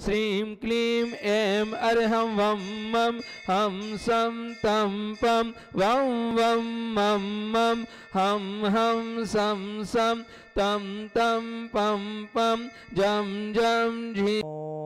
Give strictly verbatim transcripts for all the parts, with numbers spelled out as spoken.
श्रीं क्लीं ऐं अर्हं वं मं हम सं तं पं वं वं मं मं हम हम सं सं तं तं पं पं जं जं झि।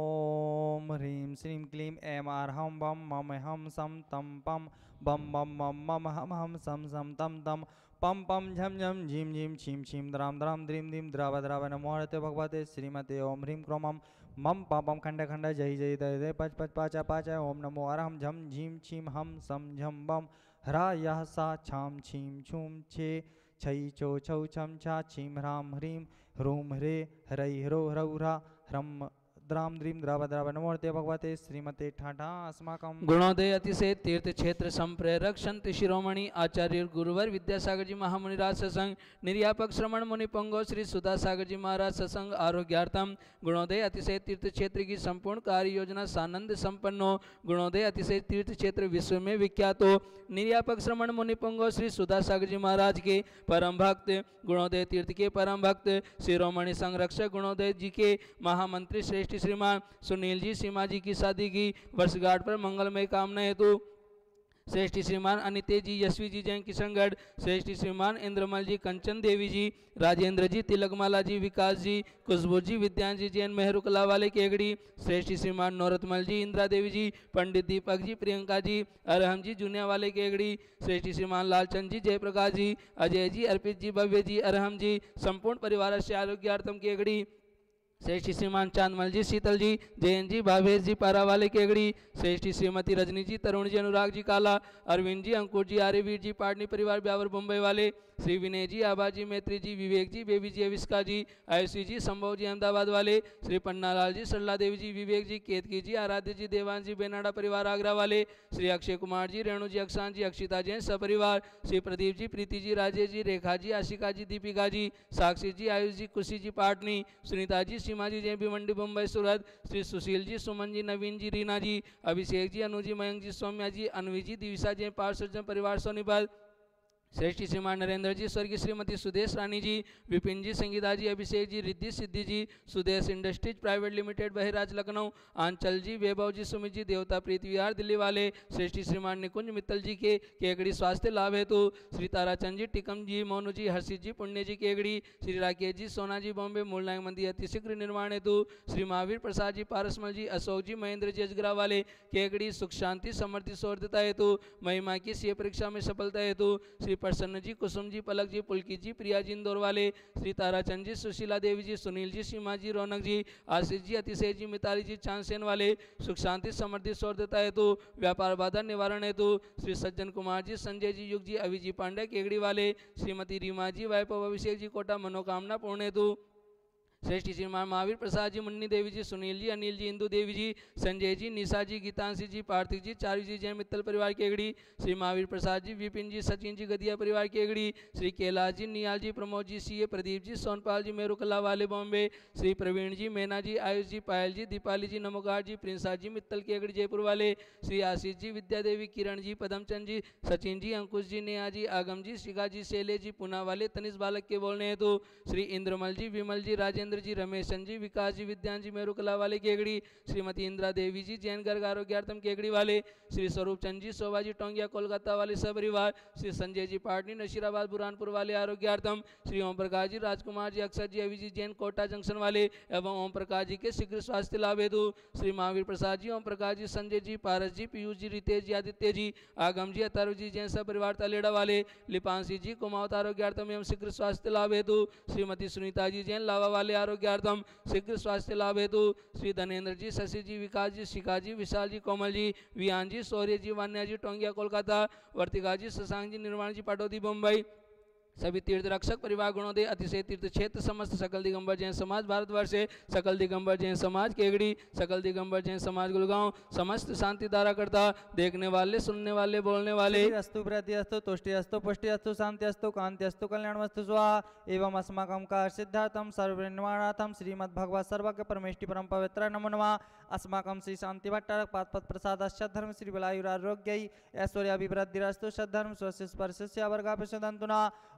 ओम ह्रीं श्रीं क्लीं ऐं अर्हं वं मं हम सं तं पं बम बम मम मम हम हम सम सम तम तम पम पम झम झम झीम झीम छीम छीम द्राम द्राम द्रीम द्रीम द्राव द्राव नमो हरते भगवते श्रीमते ओम ह्रीं क्रोम मम पापम खंड खंड जय जय दय दय पच पच पाचा पाचा ओम नमो अरहम झम झीम छीम हम सम झम बम ह्रा यह सा छाम छीम छूम छे छई चो छौ छम छा छीम ह्राम ह्रीं ह्रूं ह्रे ह्रै ह्रो ह्रौ ह्रा ह्रम द्राम द्रीम द्राव द्राव नमोर्ते भगवते श्रीमते ठाठा अस्माकं गुणोदय अतिशय तीर्थ क्षेत्र संप्रेरक संत शिरोमणि आचार्य गुरुवर विद्यासागर जी महामुनिराज सत्संग निर्यापक श्रमण मुनि पंगो श्री सुधा सागर जी महाराज सत्संग आरोग्यार्थम गुणोदय अतिशय तीर्थ क्षेत्र की संपूर्ण कार्य योजना सानंद संपन्नो गुणोदय अतिशय तीर्थ क्षेत्र विश्व में विख्यात हो निर्यापक श्रमण मुनि पंगो श्री सुधा सागर जी महाराज के परम भक्त गुणोदय तीर्थ के परम भक्त शिरोमणि संरक्षक गुणोदय जी के महामंत्री श्रेष्ठ श्रीमान सुनील जी सीमा जी की शादी की वर्षगांठ पर मंगलमय कामना हेतु श्रेष्ठ श्रीमान अनिते जी यशवी जी जैन किशनगढ़ श्रेष्ठ श्रीमान इंद्रमल जी कंचन देवी जी राजेंद्र जी तिलकमाला जी विकास जी खुशबू जी विद्यांश जी जैन मेहरू कला वाले केगड़ी श्रेष्ठ श्रीमान नौरतमल जी इंदिरा देवी जी पंडित दीपक जी प्रियंका जी अरहम जी जुनिया वाले केगड़ी श्रेष्ठ श्रीमान लालचंद जी जयप्रकाश जी अजय जी अर्पित जी भव्य जी अरहम जी संपूर्ण परिवार से आरोग्यार्थम केगड़ी श्रेष्ठ श्रीमान चांदमल जी शीतल जी जयंत जी भावेश जी पारावाले केगड़ी श्रेष्ठ श्रीमती रजनी जी तरुण जी अनुराग जी काला अरविंद जी अंकुर जी आर्यवीर जी पाटनी परिवार ब्यावर मुंबई वाले श्री विनय जी आबा जी मैत्री जी विवेक जी बेबी जी अविष्का जी आयुषी जी संभव जी अहमदाबाद वाले श्री पन्नालाल जी सरला देवी जी विवेक जी केतकी जी आराध्य जी देवांश जी बेनाडा परिवार आगरा वाले श्री अक्षय कुमार जी रेणु जी अक्षांत जी अक्षिता जैन सपरिवार श्री प्रदीप जी प्रीति जी राजेश जी रेखा जी आशिका जी दीपिका जी साक्षी जी आयुष जी खुशी जी पाटनी सुनीता जी सीमा जी जय भिवंडी मुंबई सूरत श्री सुशील जी सुमन जी नवीन जी रीना जी अभिषेक जी अनु जी मयंक जी सौम्या जी अनवी जी दिविशा जय पार्षद परिवार सोनीपत श्रेष्ठ श्रीमान नरेंद्र जी स्वर्गीय Shrimati Sudesh Rani ji Vipin ji Sangeeta ji Abhishek ji Riddhi Siddhi ji Sudesh industries private limited Bahiraj Lucknow Aanchal ji Vaibhav ji Sumit ji देवता प्रीति विहार दिल्ली वाले श्रेष्ठ श्रीमान निकुंज मित्तल जी के केगड़ी स्वास्थ्य लाभ हेतु श्री ताराचंद जी टिकम जी मोनू जी हर्षित जी पुण्य जी केगड़ी श्री राकेश जी सोना जी बॉम्बे मूलनायक मंदिर अतिशीघ्र निर्माण हेतु श्री महावीर प्रसाद जी पारसमल जी अशोक जी महेंद्र जी अजगरा वाले केगड़ी सुख शांति समृद्धि सौर्धता हेतु महिमा की सीए परीक्षा में सफलता हेतु श्री प्रसन्न जी कुसुम जी पलक जी पुलकी जी प्रिया जी इंदौर वाले श्री ताराचंद जी सुशीला देवी जी सुनील जी सीमा जी रौनक जी आशीष जी अतिशय जी मिताली जी चांदसेन वाले सुख शांति समृद्धि सौर्धता हेतु व्यापार बाधा निवारण हेतु श्री सज्जन कुमार जी संजय जी युग जी अभि जी पांडे केगड़ी वाले श्रीमती रीमा जी वैभव अभिषेक जी कोटा मनोकामना पूर्ण हेतु श्रेष्ठ श्रीमान महावीर प्रसाद जी मुन्नी देवी जी सुनील जी अनिल जी इंदु देवी जी संजय जी निशा जी गीतांशी जी पार्थिक जी चारू जी जैन मित्तल परिवार केगड़ी श्री महावीर प्रसाद जी विपिन जी सचिन जी गदिया परिवार केगड़ी श्री कैलाश जी नियाल जी प्रमोद जी सीए प्रदीप जी सोनपाल जी मेरुकला वाले बॉम्बे श्री प्रवीण जी मैना जी आयुष जी पायल जी दीपाली जी नमोगार जी प्रिंसा जी मित्तल केगड़ी जयपुर वाले श्री आशीष जी विद्या देवी किरण जी पदमचंद जी सचिन जी अंकुश जी नेहा जी आगम जी शिखा जी शैले जी पुना वाले तनिष बालक के बोलने हेतु श्री इंद्रमल जी विमल जी राजेंद्र जी रमेशन जी विकास जी विद्यान जी मेरुकला वाले केगड़ी श्रीमती इंदिरा देवी जी जैन गर्ग आरोग्यार्थम केगड़ी वाले श्री स्वरूप चंद जी शोभा जी टोंगिया कोलकाता वाले सपरिवार श्री संजय जी पाटनी नशीराबाद बुरहानपुर वाले आरोग्यार्थम श्री ओम प्रकाश जी राजकुमार जी अक्षर जी अभी जी जैन कोटा जंक्शन वाले एवं ओम प्रकाश जी के शीघ्र स्वास्थ्य लाभ हेतु श्री महावीर प्रसाद जी ओम प्रकाश जी संजय जी पारस जी पीयूष जी रितेश जी आदित्य जी आगम जी अतारु जी जैन सपरिवार तलेड़ा वाले लिपांशी जी कुमावत आरोग्यार्थम एवं शीघ्र स्वास्थ्य लाभ हेतु श्रीमती सुनीता जी जैन लावा वाले आरोग्यार्थम शीघ्र स्वास्थ्य लाभ हेतु श्री धनेन्द्र जी शशि जी विकास जी शिखा जी विशाल जी कोमल जी विहान जी शौर्य जी वान्या जी टोंगिया कोलकाता वर्तिका जी शशांक जी निर्माण जी पाटोदी मुंबई सभी तीर्थ रक्षक परिवार गुणोदय अतिशय तीर्थ क्षेत्र समस्त सकल दिगंबर जैन समाज भारतवर्ष सकल दिगंबर जैन समाज केगड़ी सकल दिगंबर जैन समाज गुलगांव समस्त शांति धारा करता देखने वाले सुनने वाले बोलने वाले अस्तु प्रति अस्तु तुष्टि अस्तु पुष्टि अस्तु शांति अस्तु कांति अस्तु कल्याण वस्तु स्वाहा एवं अस्माकं का सिद्धार्थम सर्वनिर्माणार्थम श्रीमद् भगवत सर्वज्ञ परमेष्टि परम पवित्र नमो नमः अस्माकं श्री शांति भट्टारक पादपद प्रसाद धर्म श्री बलायुरारोग्य ऐश्वर्याभिवृद्धिरस्तु सद्धर्म स्वस्य स्पर्शस्य वर्गाभिषदन्तु न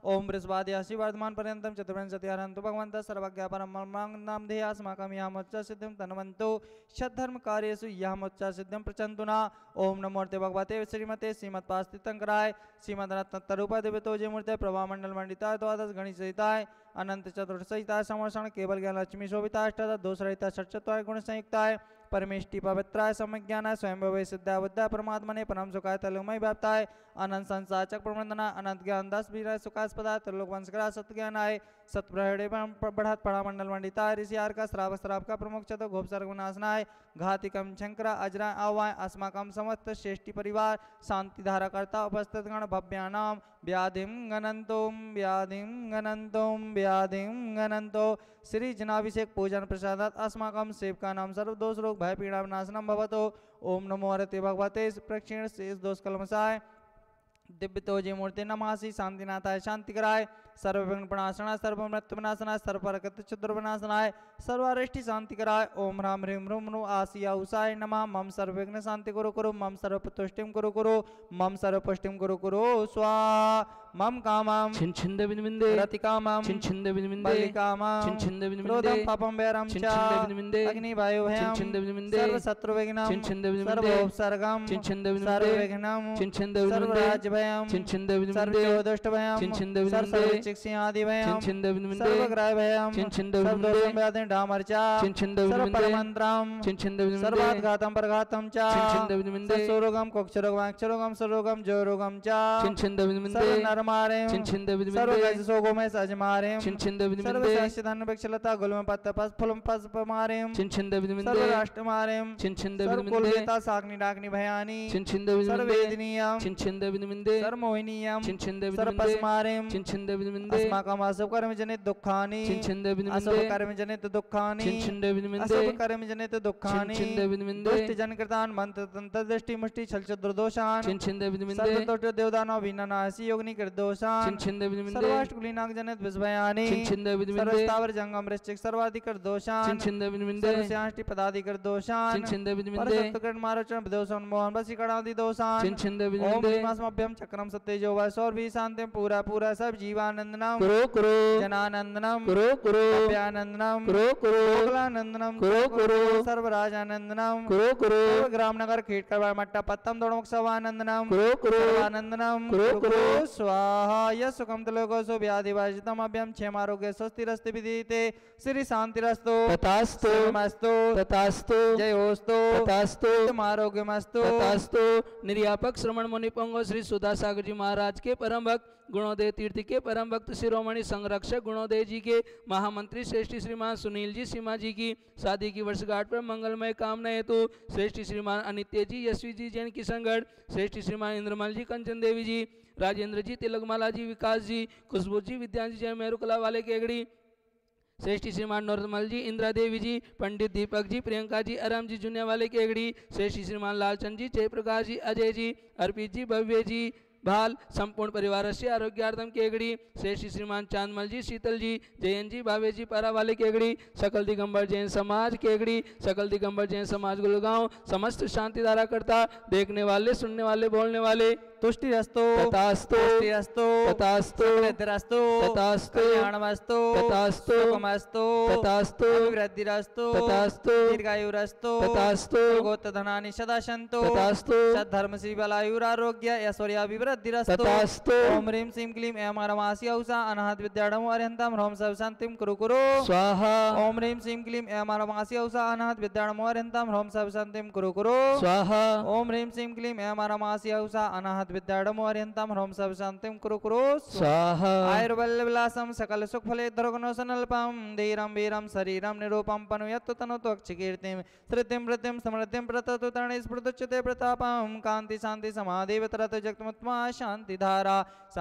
ओम बृहस्पति वर्धमान पर्यंतम चतुर्विंशतिहरन्तु भगवन्तः सर्वज्ञ परमं नाम ध्येयास्माकं यामोच्च सिद्धिं तन्वन्तु षद्धर्म कार्येषु यामोच्च सिद्धिं प्रचन्तु न। ओम नमोर्ते भगवते श्रीमते श्रीमत्पास्तितंकराय श्रीमद्रत्नतरूपा देवतोजे मूर्ते प्रभा मंडल मंडिताय द्वादश गणेश सहिताय अनंत चतुर्थ सहिताय समर्षण केवल ज्ञान लक्ष्मी शोभिता अष्टादश दोष रहिता षट्चत्वार गुण संयुक्ताय परमेष्टि पवित्राय सम्यज्ञानाय स्वयं भवे सिद्धाय बुद्धाय परमात्मने परम सुखाय तलोमय व्याप्ताय अनंत संसार चक्र प्रबंधना अनंत ज्ञान दस बीराय सुखास्पदाय त्रिलोक वंशकरा सत्य ज्ञानाय सतप्रहणे बढ़त पड़ा मंडल मंडिताय ऋषियार का श्राव श्राव का प्रमुख चतो घोप सर्ग विनाशनाय घातिकम शंकरा अजरा आवाय अस्माकम समस्त श्रेष्ठी परिवार शांति धारा करता उपस्थित गण भव्यानाम व्याधिम गणंतोम व्याधिम गणंतोम व्याधिम गणंतो श्री जनाभिषेक पूजन प्रसादात अस्माकम सेवका नाम सर्व दोष रोग भय पीड़ा विनाशनम भवतो। ओम नमो हरते भगवते प्रक्षीण शेष दोष कलमसाय दिव्यतोजी मूर्ति नमासि शांतिनाथाय शांति कराय सर्वविघ्न प्रणाशनाय सर्वमृत्यु विनाशनाय सर्वरगत चतुर विनाशनाय सर्वारिष्टि शांति कराय। ओम ह्राम ह्रीम ह्रूम ह्रू आसिया उषाय नमः मम सर्वविघ्न शांति कुरु कुरु मम सर्वपुष्टिम कुरु कुरु मम सर्वपुष्टिम कुरु कुरु स्वाहा। मम कामम छिन छिंद बिनबिंदे रति कामम छिन छिंद बिनबिंदे बलि कामम छिन छिंद बिनबिंदे क्रोधम पापम वैरम छिन च छिंद बिनबिंदे अग्नि वायु छिन भयम छिंद बिनबिंदे सर्व शत्रु विघ्नम छिन छिंद बिनबिंदे सर्वोपसर्गम छिन छिंद बिनबिंदे सर्व विघ्नम छिन छिंद सर्व बिनबिंदे राज्य भयम छिन छिंद बिनबिंदे सर्व दुष्ट भयम छिन छिंद सर्व बिनबिंदे सर्वचिक्षि आदि छिन भयम छिंद बिनबिंदे सर्व ग्रह भयम छिन छिंद सर्व बिनबिंदे दोषम व्याधि डामर्चा छिन छिंद सर्व बिनबिंदे परमंत्रम छिन छिंद बिनबिंदे सर्वाघातम परघातम च छिन छिंद बिनबिंदे सरोगम कोक्षरोगम अक्षरोगम सरोगम जोरोगम च छिन छिंद बिनबिंदे सर्व नरमारेम छिन छिंद सर्व बिनबिंदे गजसोगो में सजमारेम छिन छिंद सर्व बिनबिंदे सहस्रधन वृक्षलता गुलम पत्त पस फुलम पस मारेम छिन छिंद सर्व बिनबिंदे राष्ट्र मारेम छिन छिंद सर्व बिनबिंदे कुलवेता साग्नि डाग्नि भयानी छिन छिंद सर्व बिनबिंदे वेदनीयम छिन छिंद बिनबिंदे सर्व मोहिनीयम छिन छिंद सर्व बिनबिंदे पस्मारेम छिन छिंद बिनबिंदे अस्माकम असुभ कर्म जनित दुखानि छिन छिंद असुभ बिनबिंदे कर्म जनित दुखानि छिन छिंद बिनबिंदे असुभ कर्म जनित दुखानि छिन छिंद बिनबिंदे दुष्ट जन कृतान मंत्र तंत्र दृष्टि मुष्टि छल छद्र दोषान छिन छिंद बिनबिंदे सर्व दोष देवदानव विनानासी योगिनी कृत दोषान छिन छिंद बिनबिंदे सर्वाष्ट कुलीनाग जनित विषभयानि छिन छिंद सर्व बिनबिंदे स्थावर जंगम वृश्चिक सर्वाधिक दोषान छिन छिंद बिनबिंदे सर्व श्याष्टि पदाधिक दोषान छिन छिंद बिनबिंदे परसत्तकरण मारोचन दोषान मोहन वशीकरणादि दोषान छिन छिंद ओम बिनबिंदे भीमास्मभ्यम चक्रम सत्यजो वैसौर भी शांतिम पूरा पूरा सब जीवानंदनम कुरो कुरो जनानंदनम कुरो कुरो अभ्यानंदनम कुरो कुरो गोकुलानंदनम कुरो कुरो सर्वराजानंदनम कुरो कुरो सर्व ग्राम नगर खेट करवा मट्टा पत्तम दोड़मुख सवानंदनम कुरो कुरो आनंदनम कुरो कुरो स्वाहा यस सुखम तलोको सो व्याधिवाजितम अभ्यम क्षेमारोग्य स्वस्तिरस्ति विदिते श्री शांतिरस्तु तथास्तु मस्तु तथास्तु जयोस्तु तथास्तु आरोग्यमस्तु तथास्तु। निर्यापक श्रमण मुनि पंगो श्री सुधा सागर जी महाराज के परम भक्त गुणोदय तीर्थ के परम भक्त शिरोमणि संरक्षक गुणोदय जी के महामंत्री श्रेष्ठ श्रीमान सुनील जी सीमा जी की शादी की वर्षगांठ पर मंगलमय कामना हेतु श्रेष्ठ श्रीमान अनित्य जी यशवी जी जैन किशनगढ़ श्रेष्ठ श्रीमान इंद्रमल जी कंचन देवी जी राजेंद्र जी तिलकमाला जी विकास जी खुशबू जी विद्यांश जय मेरुकला वाले केगड़ी श्रेष्ठ श्रीमान नौरमल जी इंदिरा देवी जी पंडित दीपक जी प्रियंका जी आराम जी जुनिया वाले केगड़ी श्रेष्ठ श्रीमान लालचंद जी जयप्रकाश जी अजय जी अर्पित जी भव्य जी भाल संपूर्ण परिवार से आरोग्यार्थम केगड़ी श्रेष्ठ श्रीमान चांदमल जी शीतल जी जयन जी भावे जी पारा वाले केगड़ी सकल दिगंबर जैन समाज केगड़ी सकल दिगंबर जैन समाज गुलगांव समस्त शांति धारा करता देखने वाले सुनने वाले बोलने वाले तुष्टि रस्तो तथास्तु तुष्टि रस्तो तथास्तु रस्तो तथास्तु कल्याणमस्तु तथास्तु सुखमस्तु तथास्तु अभिवृद्धिरस्तु तथास्तु दीर्घायुरस्तु तथास्तु गोत्रधनानि सदा सन्तु तथास्तु सद्धर्म श्रीबलायुरारोग्य ऐश्वर्याभिवृद्धिरस्तु तथास्तु ओम ह्रीं श्रीं क्लीं ऐं हरमासि औषा अनाहत विद्याडमो अर्हन्तं ह्रौं सर्वशान्तिं कुरु कुरु स्वाहा ओम ह्रीं श्रीं क्लीं ऐं हरमासि औषा अनाहत विद्याडमो अर्हन्तं ह्रौं सर्वशान्तिं कुरु कुरु स्वाहा ओम ह्रीं श्रीं क्लीं ऐं हरमासि औषा अनाहत विद्याडमो अर्हन्तं ह्रौं सर्वशान्तिं कुरु कुरु स्वाहा आयुर्बलविलासं सकल सुखफले धर्गुणसनल्पं धीरं वीरं शरीरं निरूपं पनुयत्तु तनुत्वक्षकीर्तिं श्रुतिं वृत्तिं समृद्धिं प्रततु तरणि स्फुरदुच्यते प्रतापं कान्ति शान्ति समाधिवतरत जगत्मुत्मा शान्तिधारा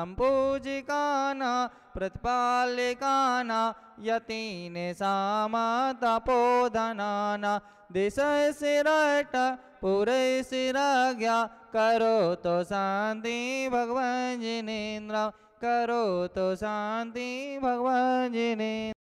सम्पूजिकाना प्रतिपालिकाना यतीने सामातपोधनाना देशय सिरट पूरे सिराज्ञा करो तो शांति भगवान जिनेन्द्र करो तो शांति भगवान जिनेन्द्र।